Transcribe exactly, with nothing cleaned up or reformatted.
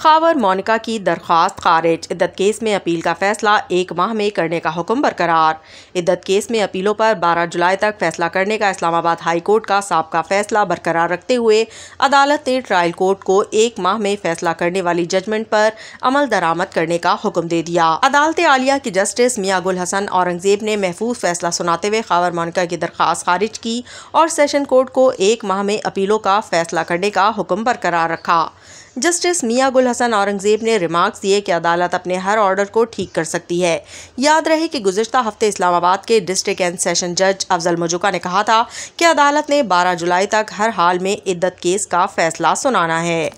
खावर मोनिका की दरख्वास्त खारिज। इद्दत केस में अपील का फैसला एक माह में करने का हुक्म बरकरार। इद्दत केस में अपीलों पर बारह जुलाई तक फैसला करने का इस्लामाबाद हाई कोर्ट का साबका फैसला बरकरार रखते हुए अदालत ने ट्रायल कोर्ट को एक माह में फैसला करने वाली जजमेंट पर अमल दरामद करने का हुक्म दे दिया। अदालत आलिया की जस्टिस मियां गुल हसन औरंगजेब ने महफूज फैसला सुनाते हुए खावर मोनिका की दरख्वास्त खारिज की और सेशन कोर्ट को एक माह में अपीलों का फैसला करने का हुक्म बरकरार रखा। जस्टिस मियां गुल हसन औरंगजेब ने रिमार्क्स दिए कि अदालत अपने हर ऑर्डर को ठीक कर सकती है। याद रहे कि गुज़िश्ता हफ्ते इस्लामाबाद के डिस्ट्रिक्ट एंड सेशन जज अफजल मजुका ने कहा था कि अदालत ने बारह जुलाई तक हर हाल में इद्दत केस का फैसला सुनाना है।